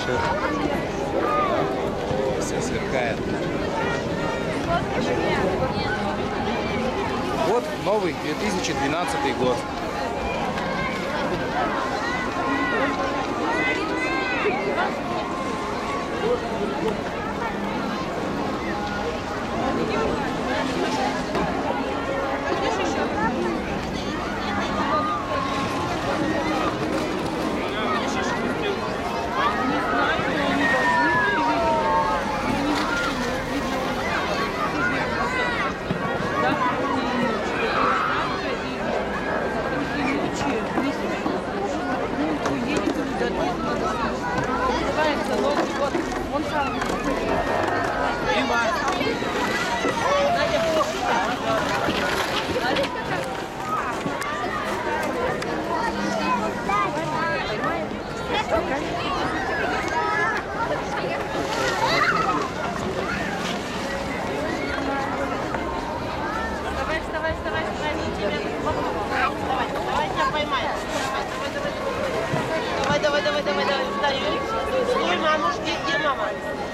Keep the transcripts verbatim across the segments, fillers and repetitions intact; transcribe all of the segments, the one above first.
Порше. Все сверкает. Вот новый две тысячи двенадцатый год. Давай, давай, давай, давай, встаем. Стой, мамушки, где мама?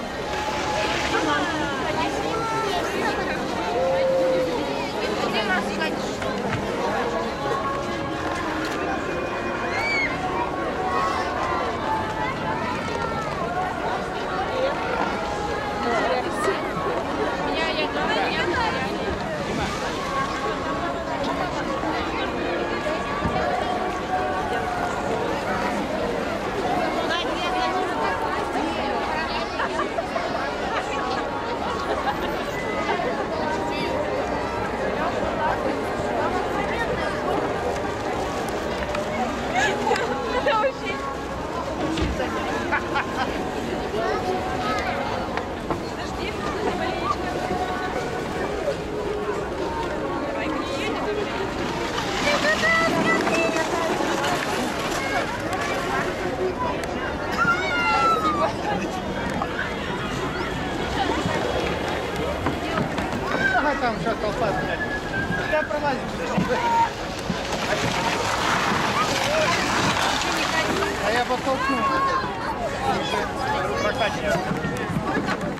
Ага, там сейчас толпа, блядь. Я пролазим. А я подтолкну. Прокатил.